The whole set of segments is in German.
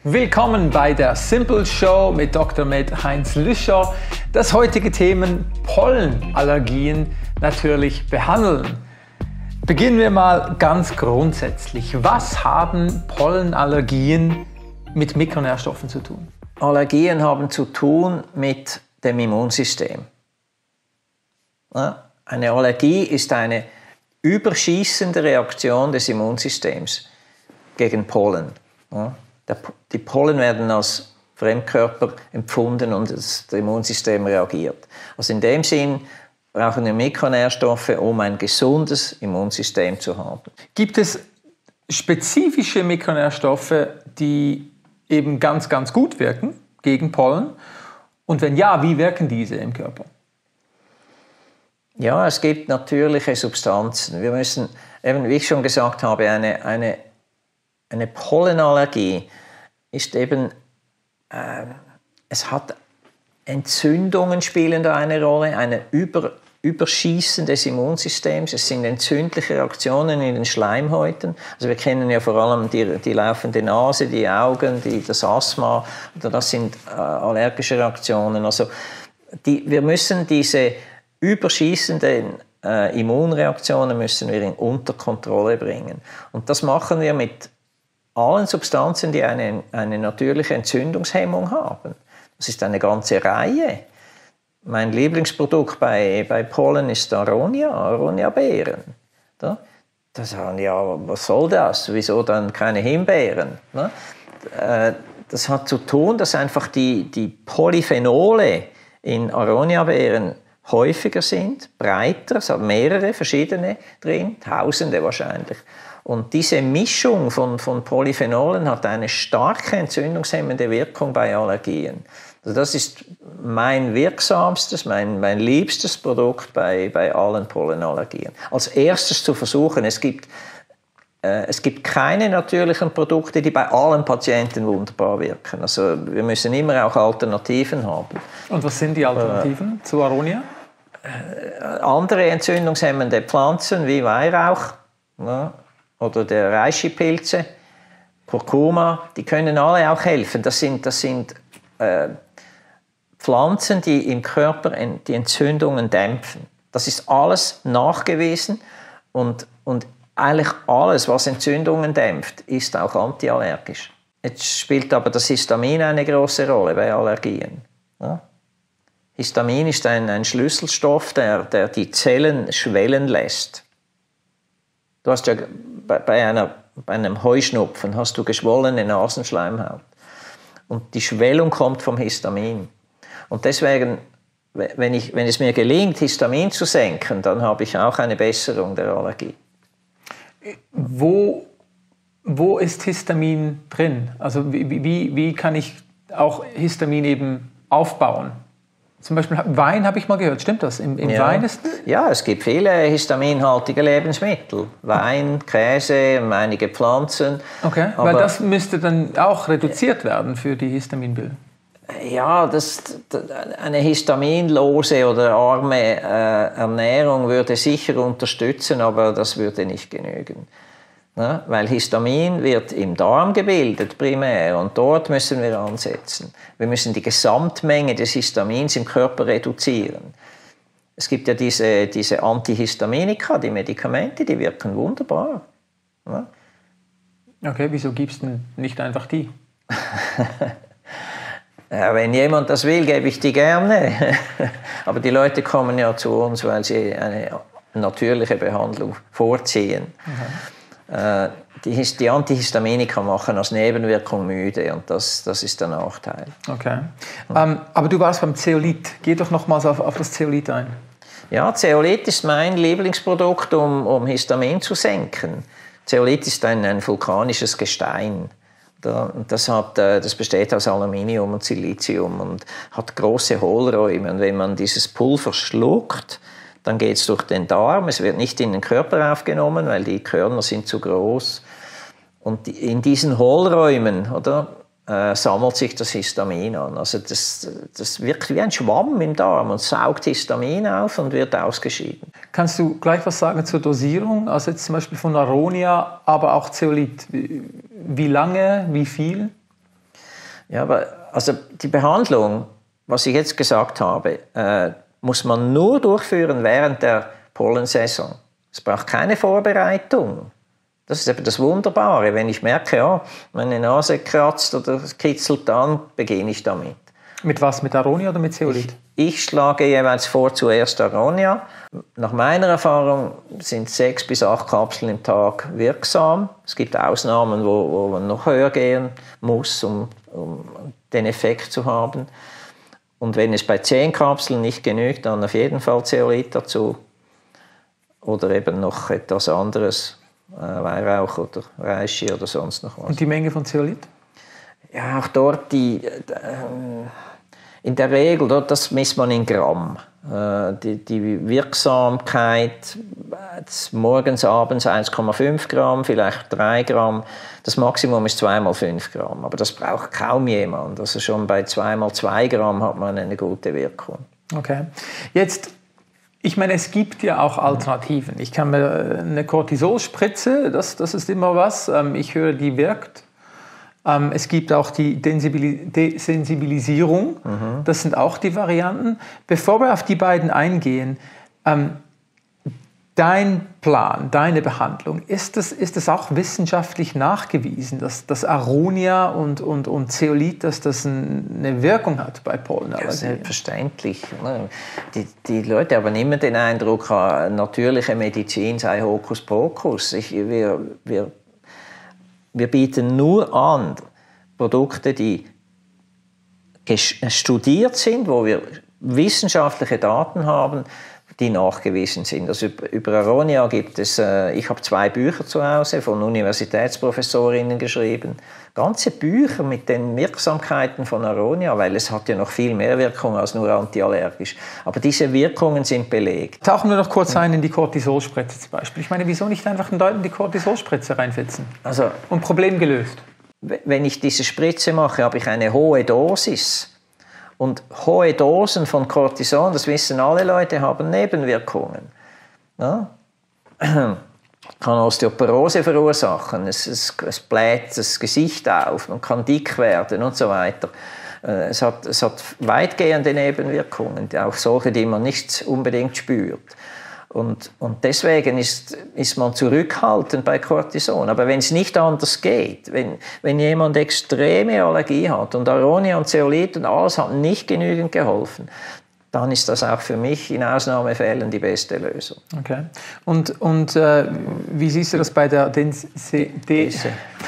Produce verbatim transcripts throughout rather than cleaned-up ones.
Willkommen bei der Simple Show mit Doktor Med Heinz Lüscher. Das heutige Thema Pollenallergien natürlich behandeln. Beginnen wir mal ganz grundsätzlich. Was haben Pollenallergien mit Mikronährstoffen zu tun? Allergien haben zu tun mit dem Immunsystem. Eine Allergie ist eine überschießende Reaktion des Immunsystems gegen Pollen. Die Pollen werden als Fremdkörper empfunden und das Immunsystem reagiert. Also in dem Sinn brauchen wir Mikronährstoffe, um ein gesundes Immunsystem zu haben. Gibt es spezifische Mikronährstoffe, die eben ganz, ganz gut wirken gegen Pollen? Und wenn ja, wie wirken diese im Körper? Ja, es gibt natürliche Substanzen. Wir müssen, eben, wie ich schon gesagt habe, eine, eine, eine Pollenallergie ist eben, äh, es hat Entzündungen spielen da eine Rolle, eine Über, Überschießen des Immunsystems. Es sind entzündliche Reaktionen in den Schleimhäuten. Also wir kennen ja vor allem die, die laufende Nase, die Augen, die, das Asthma. Das sind äh, allergische Reaktionen. Also die, wir müssen diese überschießenden äh, Immunreaktionen müssen wir in unter Kontrolle bringen. Und das machen wir mit allen Substanzen, die eine, eine natürliche Entzündungshemmung haben. Das ist eine ganze Reihe. Mein Lieblingsprodukt bei, bei Pollen ist Aronia, Aronia-Beeren. Da, das sagen ja, was soll das? Wieso dann keine Himbeeren? Ne? Äh, das hat zu tun, dass einfach die, die Polyphenole in Aronia-Beeren häufiger sind, breiter, es hat mehrere verschiedene drin, Tausende wahrscheinlich. Und diese Mischung von, von Polyphenolen hat eine starke entzündungshemmende Wirkung bei Allergien. Also das ist mein wirksamstes, mein, mein liebstes Produkt bei, bei allen Pollenallergien. Als erstes zu versuchen, es gibt, äh, es gibt keine natürlichen Produkte, die bei allen Patienten wunderbar wirken. Also wir müssen immer auch Alternativen haben. Und was sind die Alternativen äh, zu Aronia? Andere entzündungshemmende Pflanzen wie Weihrauch, ja, oder der Reishi-Pilze, Kurkuma, die können alle auch helfen. Das sind, das sind äh, Pflanzen, die im Körper die Entzündungen dämpfen. Das ist alles nachgewiesen und, und eigentlich alles, was Entzündungen dämpft, ist auch antiallergisch. Jetzt spielt aber das Histamin eine große Rolle bei Allergien. Ja? Histamin ist ein, ein Schlüsselstoff, der, der die Zellen schwellen lässt. Du hast ja bei, bei, einer, bei einem Heuschnupfen hast du geschwollene Nasenschleimhaut. Und die Schwellung kommt vom Histamin. Und deswegen, wenn, ich, wenn es mir gelingt, Histamin zu senken, dann habe ich auch eine Besserung der Allergie. Wo, wo ist Histamin drin? Also wie, wie, wie kann ich auch Histamin eben aufbauen? Zum Beispiel Wein habe ich mal gehört, stimmt das? Im, im ja. Wein ist ja, es gibt viele histaminhaltige Lebensmittel. Wein, Käse, einige Pflanzen. Okay, weil das müsste dann auch reduziert werden für die Histaminbildung. Ja, das, eine histaminlose oder arme äh, Ernährung würde sicher unterstützen, aber das würde nicht genügen. Ja, weil Histamin wird im Darm gebildet primär und dort müssen wir ansetzen. Wir müssen die Gesamtmenge des Histamins im Körper reduzieren. Es gibt ja diese, diese Antihistaminika, die Medikamente, die wirken wunderbar. Ja. Okay, wieso gibst du nicht einfach die? Ja, wenn jemand das will, gebe ich die gerne. Aber die Leute kommen ja zu uns, weil sie eine natürliche Behandlung vorziehen. Okay. Die, die Antihistaminika machen als Nebenwirkung müde und das, das ist der Nachteil. Okay. Ja. Ähm, aber du warst beim Zeolit. Geh doch nochmals auf, auf das Zeolit ein. Ja, Zeolit ist mein Lieblingsprodukt, um, um Histamin zu senken. Zeolit ist ein, ein vulkanisches Gestein. Das, hat, das besteht aus Aluminium und Silizium und hat große Hohlräume. Und wenn man dieses Pulver schluckt, dann geht es durch den Darm. Es wird nicht in den Körper aufgenommen, weil die Körner sind zu groß. Und in diesen Hohlräumen, oder, äh, sammelt sich das Histamin an. Also das, das wirkt wie ein Schwamm im Darm und saugt Histamin auf und wird ausgeschieden. Kannst du gleich was sagen zur Dosierung? Also jetzt zum Beispiel von Aronia, aber auch Zeolit. Wie, wie lange, wie viel? Ja, aber also die Behandlung, was ich jetzt gesagt habe, äh, muss man nur durchführen während der Pollensaison. Es braucht keine Vorbereitung. Das ist eben das Wunderbare. Wenn ich merke, ja, meine Nase kratzt oder kitzelt, dann beginne ich damit. Mit was? Mit Aronia oder mit Zeolit? Ich, ich schlage jeweils vor zuerst Aronia. Nach meiner Erfahrung sind sechs bis acht Kapseln im Tag wirksam. Es gibt Ausnahmen, wo, wo man noch höher gehen muss, um, um den Effekt zu haben. Und wenn es bei zehn Kapseln nicht genügt, dann auf jeden Fall Zeolit dazu. Oder eben noch etwas anderes, äh, Weihrauch oder Reishi oder sonst noch was. Und die Menge von Zeolit? Ja, auch dort die... Äh, in der Regel, das misst man in Gramm. Äh, die, die Wirksamkeit morgens, abends eins Komma fünf Gramm, vielleicht drei Gramm. Das Maximum ist zwei mal fünf Gramm. Aber das braucht kaum jemand. Also schon bei zwei mal zwei Gramm hat man eine gute Wirkung. Okay. Jetzt... Ich meine, es gibt ja auch Alternativen. Ich kann mir eine Cortisolspritze, das, das ist immer was. Ich höre, die wirkt. Es gibt auch die Desensibilisierung. Mhm. Das sind auch die Varianten. Bevor wir auf die beiden eingehen, dein Plan, deine Behandlung, ist das, ist das auch wissenschaftlich nachgewiesen, dass, dass Aronia und, und, und Zeolit, dass das eine Wirkung hat bei Pollenallergien? Ja, selbstverständlich. Die, die Leute haben immer den Eindruck, natürliche Medizin sei Hokuspokus. Ich, wir, wir, wir bieten nur an Produkte, die studiert sind, wo wir wissenschaftliche Daten haben, die nachgewiesen sind. Also über Aronia gibt es, äh, ich habe zwei Bücher zu Hause von Universitätsprofessorinnen geschrieben, ganze Bücher mit den Wirksamkeiten von Aronia, weil es hat ja noch viel mehr Wirkung als nur antiallergisch. Aber diese Wirkungen sind belegt. Tauchen wir noch kurz ein in die Cortisolspritze zum Beispiel. Ich meine, wieso nicht einfach den Leuten die Cortisolspritze reinfetzen? Also, und Problem gelöst. Wenn ich diese Spritze mache, habe ich eine hohe Dosis. Und hohe Dosen von Cortison, das wissen alle Leute, haben Nebenwirkungen. Ja? Kann Osteoporose verursachen, es, es, es bläht das Gesicht auf, man kann dick werden und so weiter. Es hat, es hat weitgehende Nebenwirkungen, auch solche, die man nicht unbedingt spürt. Und, und deswegen ist, ist man zurückhaltend bei Cortison. Aber wenn es nicht anders geht, wenn, wenn jemand extreme Allergie hat und Aronia und Zeolit und alles hat nicht genügend geholfen, dann ist das auch für mich in Ausnahmefällen die beste Lösung. Okay. Und, und äh, wie siehst du das bei der Des- De-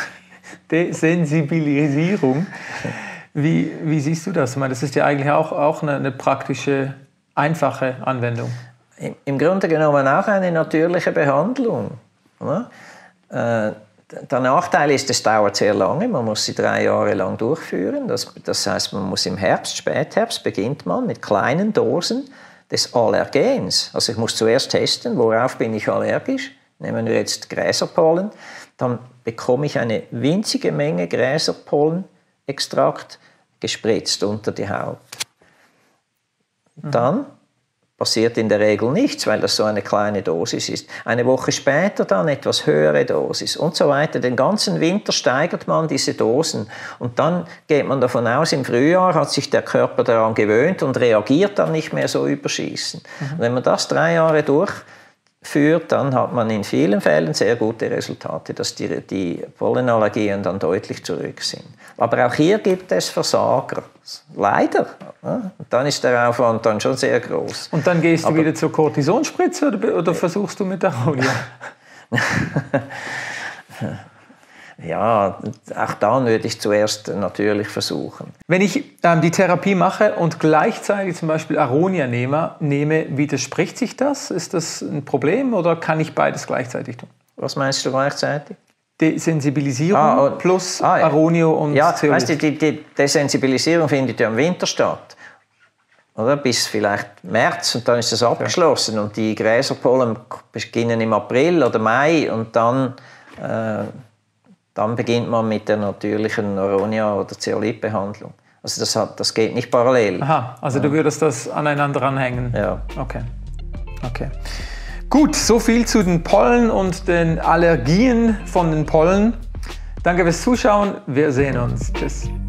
Desensibilisierung? Wie, wie siehst du das? Ich meine, das ist ja eigentlich auch, auch eine, eine praktische, einfache Anwendung. Im Grunde genommen auch eine natürliche Behandlung. Der Nachteil ist, es dauert sehr lange, man muss sie drei Jahre lang durchführen. Das, das heißt, man muss im Herbst, Spätherbst, beginnt man mit kleinen Dosen des Allergens. Also ich muss zuerst testen, worauf bin ich allergisch. Nehmen wir jetzt Gräserpollen, dann bekomme ich eine winzige Menge Gräserpollenextrakt gespritzt unter die Haut. Dann passiert in der Regel nichts, weil das so eine kleine Dosis ist. Eine Woche später dann etwas höhere Dosis und so weiter. Den ganzen Winter steigert man diese Dosen und dann geht man davon aus, im Frühjahr hat sich der Körper daran gewöhnt und reagiert dann nicht mehr so überschießen. Mhm. Und wenn man das drei Jahre durchführt, dann hat man in vielen Fällen sehr gute Resultate, dass die, die Pollenallergien dann deutlich zurück sind. Aber auch hier gibt es Versager. Leider. Ja, und dann ist der Aufwand dann schon sehr groß. Und dann gehst du Aber wieder zur Cortisonspritze oder, oder versuchst du mit Aronia? Ja, auch dann würde ich zuerst natürlich versuchen. Wenn ich ähm, die Therapie mache und gleichzeitig zum Beispiel Aronia nehme, nehme, widerspricht sich das? Ist das ein Problem oder kann ich beides gleichzeitig tun? Was meinst du gleichzeitig? Desensibilisierung ah, und, plus ah, Aronio und ja, Zeolit. Weißt du, die, die Desensibilisierung findet ja im Winter statt. Oder? Bis vielleicht März und dann ist das abgeschlossen. Ja. Und die Gräserpollen beginnen im April oder Mai und dann, äh, dann beginnt man mit der natürlichen Aronia- oder Zeolitbehandlung. Also das, hat, das geht nicht parallel. Aha, also ja. Du würdest das aneinander anhängen? Ja. Okay. Okay. Gut, so viel zu den Pollen und den Allergien von den Pollen. Danke fürs Zuschauen. Wir sehen uns. Tschüss.